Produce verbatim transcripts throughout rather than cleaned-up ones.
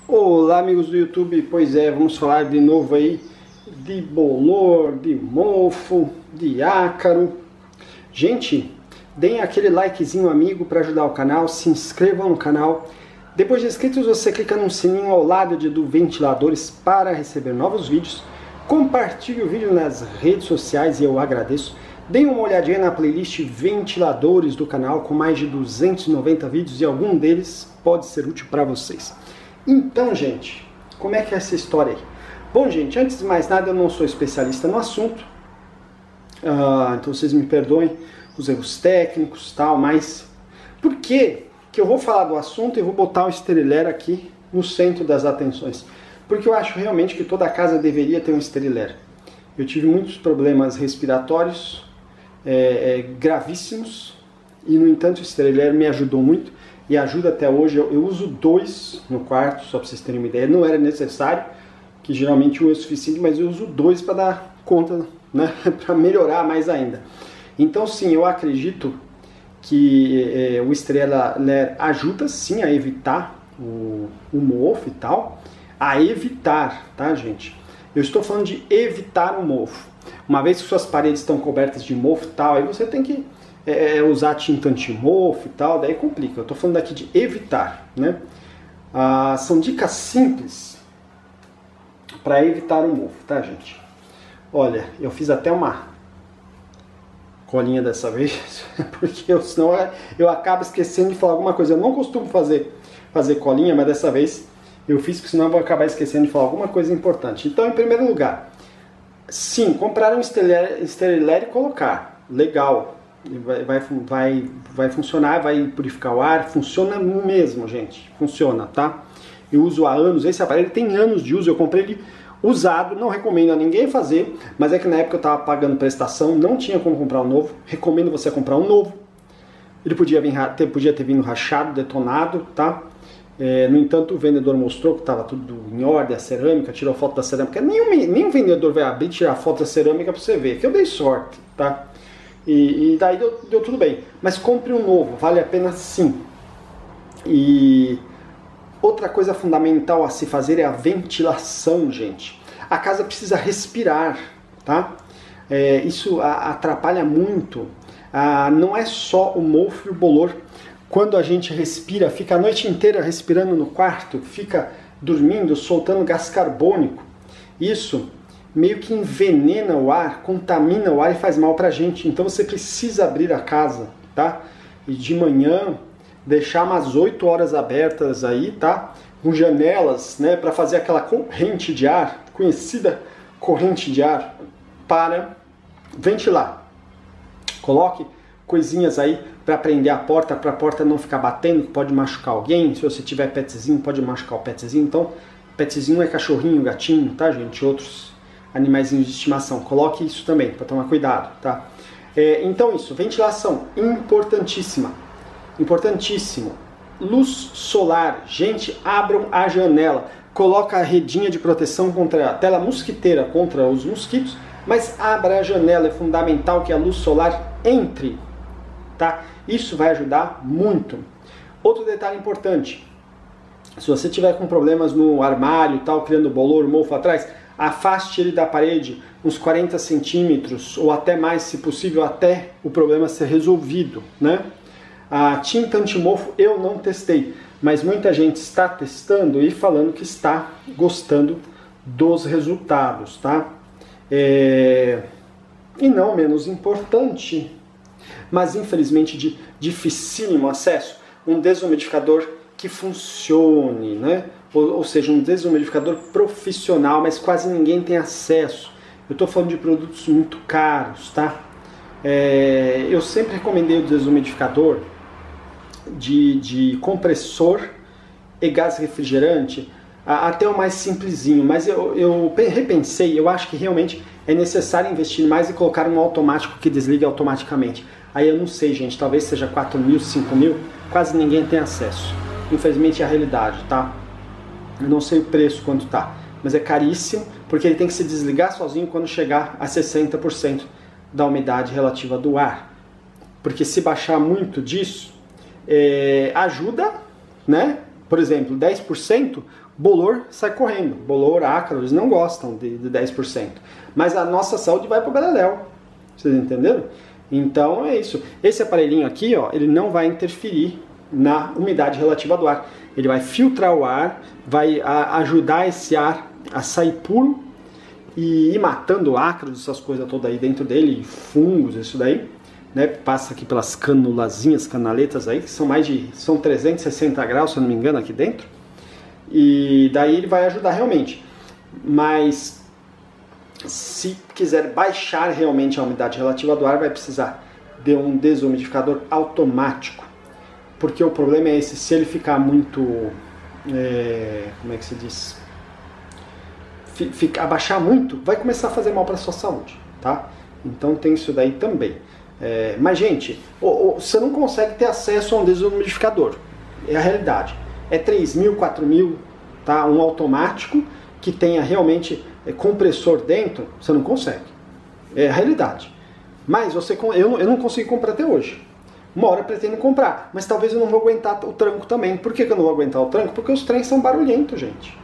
Olá, amigos do YouTube, pois é, vamos falar de novo aí de bolor, de mofo, de ácaro. Gente, deem aquele likezinho amigo para ajudar o canal, se inscrevam no canal. Depois de inscritos, você clica no sininho ao lado de, do ventiladores para receber novos vídeos. Compartilhe o vídeo nas redes sociais e eu agradeço. Deem uma olhadinha na playlist Ventiladores do canal com mais de duzentos e noventa vídeos e algum deles pode ser útil para vocês. Então, gente, como é que é essa história aí? Bom, gente, antes de mais nada, eu não sou especialista no assunto, uh, então vocês me perdoem os erros técnicos e tal, mas por que que eu vou falar do assunto e vou botar o Steriler aqui no centro das atenções? Porque eu acho realmente que toda casa deveria ter um Steriler. Eu tive muitos problemas respiratórios é, é, gravíssimos e, no entanto, o Steriler me ajudou muito. E ajuda até hoje. Eu, eu uso dois no quarto, só para vocês terem uma ideia. Não era necessário, que geralmente um é o suficiente, mas eu uso dois para dar conta, né? Para melhorar mais ainda. Então sim, eu acredito que é, o Steriler ajuda sim a evitar o, o mofo e tal. A evitar, tá, gente? Eu estou falando de evitar o mofo. Uma vez que suas paredes estão cobertas de mofo e tal, aí você tem que É, usar tinta anti-mofo e tal, daí complica. Eu estou falando aqui de evitar, né? Ah, são dicas simples para evitar o mofo, tá, gente? Olha, eu fiz até uma colinha dessa vez, porque eu, senão eu acabo esquecendo de falar alguma coisa. Eu não costumo fazer, fazer colinha, mas dessa vez eu fiz, porque senão eu vou acabar esquecendo de falar alguma coisa importante. Então, em primeiro lugar, sim, comprar um Steriler e colocar. Legal. Vai, vai, vai, vai funcionar, vai purificar o ar, funciona mesmo, gente, funciona, tá? Eu uso há anos, esse aparelho tem anos de uso, eu comprei ele usado, não recomendo a ninguém fazer, mas é que na época eu estava pagando prestação, não tinha como comprar um novo, recomendo você comprar um novo. Ele podia, vir, ter, podia ter vindo rachado, detonado, tá? É, no entanto, o vendedor mostrou que estava tudo em ordem, a cerâmica, tirou foto da cerâmica, nenhum, nenhum vendedor vai abrir e tirar foto da cerâmica para você ver, que eu dei sorte, tá? E, e daí deu, deu tudo bem. Mas compre um novo, vale a pena sim. E outra coisa fundamental a se fazer é a ventilação, gente. A casa precisa respirar, tá? É, isso a, atrapalha muito. Ah, não é só o mofo e o bolor. Quando a gente respira, fica a noite inteira respirando no quarto, fica dormindo, soltando gás carbônico. Isso meio que envenena o ar, contamina o ar e faz mal pra gente. Então você precisa abrir a casa, tá? E de manhã deixar umas oito horas abertas aí, tá? Com janelas, né? Para fazer aquela corrente de ar, conhecida corrente de ar, para ventilar. Coloque coisinhas aí para prender a porta, para a porta não ficar batendo, que pode machucar alguém. Se você tiver petzinho, pode machucar o petzinho. Então, petzinho é cachorrinho, gatinho, tá, gente? Outros animaizinhos de estimação. Coloque isso também, para tomar cuidado, tá? É, então isso, ventilação, importantíssima. Importantíssimo. Luz solar. Gente, abram a janela. Coloca a redinha de proteção contra a tela mosquiteira, contra os mosquitos, mas abra a janela. É fundamental que a luz solar entre, tá? Isso vai ajudar muito. Outro detalhe importante. Se você tiver com problemas no armário, tal, criando bolor, mofo atrás, afaste ele da parede uns quarenta centímetros ou até mais, se possível, até o problema ser resolvido, né? A tinta antimofo eu não testei, mas muita gente está testando e falando que está gostando dos resultados, tá? É... E não menos importante, mas infelizmente de dificílimo acesso, um desumidificador que funcione, né? Ou, ou seja, um desumidificador profissional, mas quase ninguém tem acesso. Eu estou falando de produtos muito caros, tá? É, eu sempre recomendei o desumidificador de, de compressor e gás refrigerante, até o mais simplesinho, mas eu, eu repensei, eu acho que realmente é necessário investir mais e colocar um automático que desliga automaticamente. Aí eu não sei, gente, talvez seja quatro mil, cinco mil, quase ninguém tem acesso. Infelizmente é a realidade, tá? Eu não sei o preço quanto tá, mas é caríssimo, porque ele tem que se desligar sozinho quando chegar a sessenta por cento da umidade relativa do ar. Porque se baixar muito disso, é, ajuda, né? por exemplo, dez por cento, bolor sai correndo. Bolor, ácaro, eles não gostam de, de dez por cento. Mas a nossa saúde vai para o beleléu. Vocês entenderam? Então é isso. Esse aparelhinho aqui, ó, ele não vai interferir na umidade relativa do ar. Ele vai filtrar o ar, vai a, ajudar esse ar a sair puro e ir matando ácaros, essas coisas todas aí dentro dele, fungos, isso daí. Né? Passa aqui pelas canulazinhas, canaletas aí, que são mais de são trezentos e sessenta graus, se eu não me engano, aqui dentro. E daí ele vai ajudar realmente. Mas se quiser baixar realmente a umidade relativa do ar, vai precisar de um desumidificador automático. Porque o problema é esse, se ele ficar muito, é, como é que se diz, Fica, abaixar muito, vai começar a fazer mal para a sua saúde, tá? Então tem isso daí também. É, mas gente, você não consegue ter acesso a um desumidificador, é a realidade. É três mil, quatro mil, tá? Um automático que tenha realmente é, compressor dentro, você não consegue. É a realidade. Mas você, eu, eu não consegui comprar até hoje. Uma hora eu pretendo comprar, mas talvez eu não vou aguentar o tranco também. Por que, que eu não vou aguentar o tranco? Porque os trens são barulhentos, gente.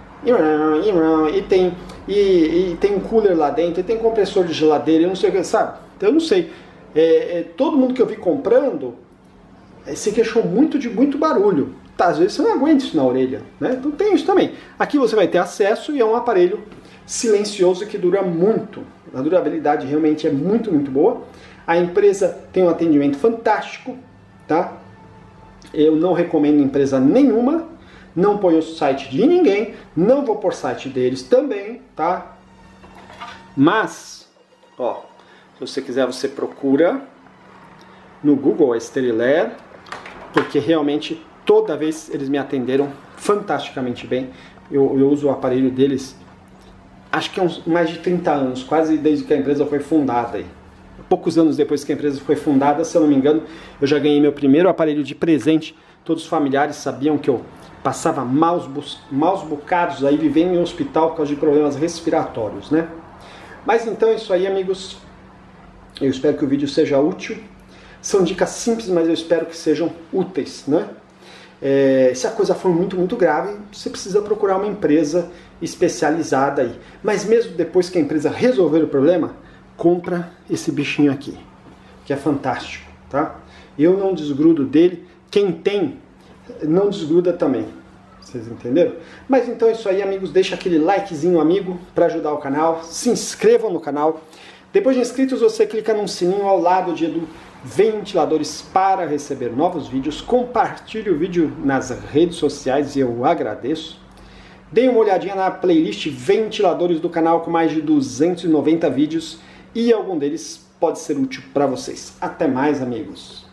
E tem, e, e tem um cooler lá dentro, e tem compressor de geladeira, eu não sei o que, sabe? Então eu não sei. É, é, todo mundo que eu vi comprando é, se queixou muito de muito barulho. Tá, às vezes você não aguenta isso na orelha, né? Então tem isso também. Aqui você vai ter acesso e é um aparelho silencioso que dura muito. A durabilidade realmente é muito, muito boa. A empresa tem um atendimento fantástico, tá? Eu não recomendo empresa nenhuma, não ponho o site de ninguém, não vou pôr site deles também, tá? Mas, ó, se você quiser, você procura no Google a Sterilair, porque realmente toda vez eles me atenderam fantasticamente bem. Eu, eu uso o aparelho deles, acho que há uns, mais de trinta anos, quase desde que a empresa foi fundada aí. Poucos anos depois que a empresa foi fundada, se eu não me engano, eu já ganhei meu primeiro aparelho de presente. Todos os familiares sabiam que eu passava maus, maus bocados aí vivendo em um hospital por causa de problemas respiratórios, né? Mas então é isso aí, amigos. Eu espero que o vídeo seja útil. São dicas simples, mas eu espero que sejam úteis, né? É, se a coisa for muito, muito grave, você precisa procurar uma empresa especializada aí. Mas mesmo depois que a empresa resolver o problema, compra esse bichinho aqui, que é fantástico, tá? Eu não desgrudo dele, quem tem não desgruda também, vocês entenderam? Mas então é isso aí, amigos, deixa aquele likezinho amigo para ajudar o canal, se inscrevam no canal. Depois de inscritos, você clica num sininho ao lado de do Ventiladores para receber novos vídeos, compartilhe o vídeo nas redes sociais e eu agradeço. Dê uma olhadinha na playlist Ventiladores do canal com mais de duzentos e noventa vídeos, e algum deles pode ser útil para vocês. Até mais, amigos!